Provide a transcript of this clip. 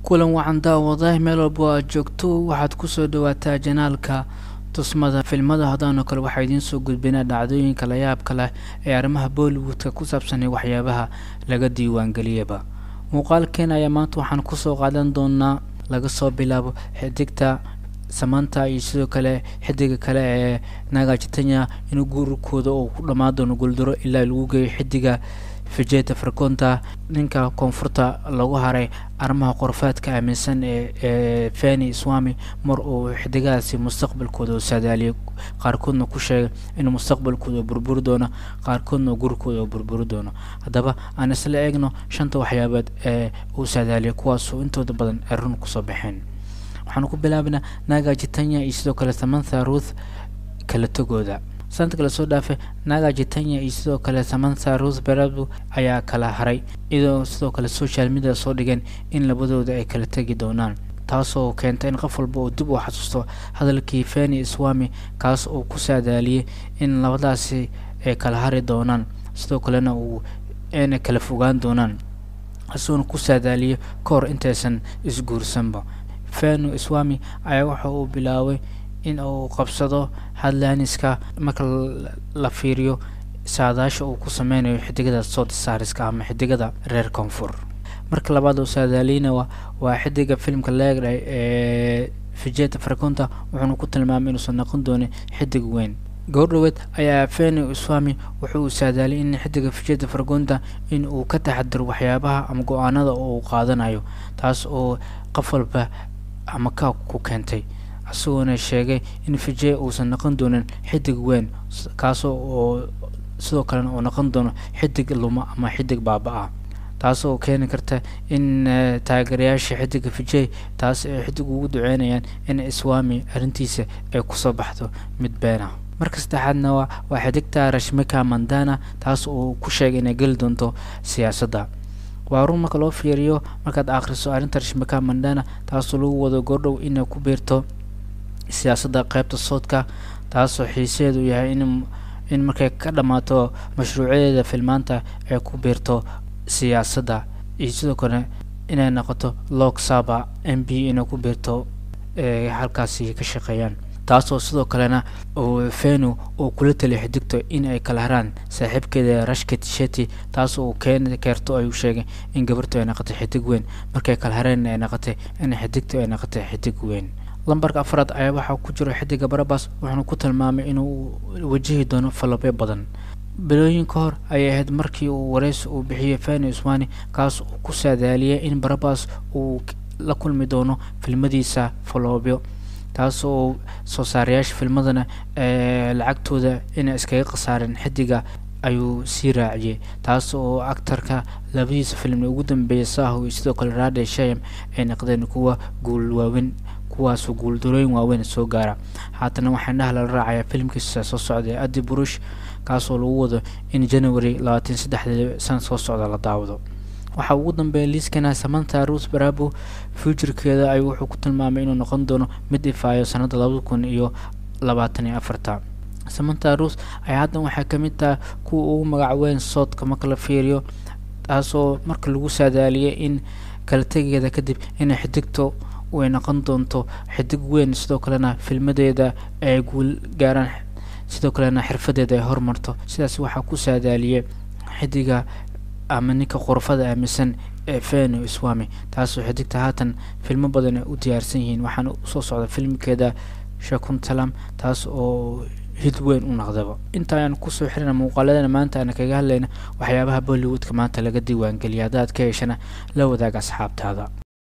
kulan wacan daawadahay meel walba aad joogto waxaad ku soo dhawaataa janaalka tusmada filmada hadaan kale waxa idin soo gudbinaa dhacdooyinka la yaabka leh ee arrimaha Bollywoodka ku saabsan waxyaabaha laga diiwaan galiyaba muuqaalkeen ayaa maanta waxaan ku soo qaadan doonaa laga soo bilaabo xidigta Samantha iyo sidoo kale xidiga kale ee Naga Chaitanya inuu guurkooda oo ku dhamaado guuldaro ilaa lagu geeyo xidiga Vijay Deverakonda ninka koonfurta lagu haray arrimaha qorfaadka aaminsan ee Fani Swami mar oo xidigaasi mustaqbalkooda saadaaliyo qaarkoodna ku sheegay in mustaqbalkooda burbur doono qaarkoodna guurkooda burbur doono hadaba aan isla eegno shanta waxyaabood ee uu saadaaliyo kuwaas oo intooda badan run ku soo baxeen waxaan ku bilaabnaa Naga Chaitanya iyo sidoo kale Samantha Ruth kala tagooda sanad kala soo dhaafay Naga Chaitanya iyo sidoo kale Samantha Ruth Barabu ayaa kala haray iyadoo sidoo kale social media soo dhigeen in labadooda ay kala tagi doonaan taasoo keentay in qof walba uu dib u xasuusto hadalkii Fani Swami kaas oo ku saadaaliyay in labadaasi ay kala hari doonaan sidoo kalena uu kala fogaan doonaan asoo ku saadaaliyay koor intaysan isguursanba Fani Swami ayaa waxa uu bilaabay in uu qabsado hadlaaniska marka la fiiriyo saadaasha uu ku sameynayo xidigada South Stars-ka ama xidigada reer koonfur marka labaad oo saadaalina waa xidiga filmka leegay ee Vijay Deverakonda wuxuu ku tilmaamay inuu noqon doono xidig weyn gowdhawed ayaa Fani Swami wuxuu saadaaliyay in xidiga Vijay Deverakonda in uu ka taxadar waxyaabaha ama go'aanada uu qaadanayo taas oo qof walba ama ka ku keentay asagoo sheegay in Vijay uusan noqon doonin xidig weyn kaas oo sidoo kale uu noqon doono xidig luma ama xidig baabaa taas oo keeni karta in taageerayaasha xidiga Vijay taas ay xidig ugu duceynayaan in Swami arintiisa ay ku soo baxdo mid been ah marka saddexaadna waa xidigta Rashmika Mandanna taas oo ku sheegay inay gal doonto siyaasadda waa run marka loo fiiriyo markaad akhriso arinta Rashmika Mandanna taas oo lagu wado gordhow inay ku beerto siyaasadda qaybta Soodka taas oo xiiseedu yahay in markay ka dhamaato mashruuceeda filmaanta ay ku beerto siyaasadda iyo sidoo kale inay noqoto Lok Sabha MP inay ku beerto halkaasi ka shaqeeyaan taas oo sidoo kalena oo Fani oo kula taliyay xidigto in ay kala haraan saaxiibkeeda Rashket Shetty taas oo keeni karto ay u sheegay in gabartu ay noqotay xidig weyn markay kala hareen ay noqotay in xidigtu ay noqotay xidig weyn lambarka afraad ayaa waxa ku jiro xidiga Barabas wuxuu ku tilmaamay inuu wajihi doono falabay badan bilooyin ka hor ayay ahayd markii uu wareys uu bixiyay Fani Swami kaas oo ku saadaaliyay in Barabas uu la kulmi doono filmadiisa falabyo taas oo soo saarayaasha filmadana lacagtooda inay iskaga qasaareen xidiga ayuu sii raaciyay taas oo aktarka labadiisa film ugu dambeeyay Saho iyo sidoo kale Radhe Shyam ay noqdeen kuwa guul waaweyn kuwaas oo guul darooyin waaweyn soo gaara haatana waxaan la raacayaa filmkiisa soo socday Adi Purush kaas oo lagu wado in January 23 san soo socda la daawado waxa ugu dambeeyay liiskana Samantha Ruth Barabu future-keeda ay wuxuu ku tilmaamay inuu noqon doono mid ifaayo sanada 2024 Samantha Ruth ay hadda waxa kamid tahay kuwa ugu magac weyn Soodka marka la fiiriyo taas oo marka lagu saadaaliyay in kala tageeda kadib in xidigto way noqon doonto xidig weyn sidoo kalena filmadeeda ay guul gaaraan sidoo kalena xirfadeeda ay hormarto sidaas waxa ku saadaaliyay xidiga ama ninka qorfada aaminsan ee Fani Swami taas oo xidigta haatan filmo badan u diyaarsan yihiin waxaan soo socda filmkeeda Shakuntalam taas oo hid weyn u noqdaba inta aan ku soo xirina muuqaaladana maanta aan kaga hadlayna waxyaabaha Bollywoodka maanta laga diiwaan galiyay hadaad ka heshana la wadaag asxaabtaada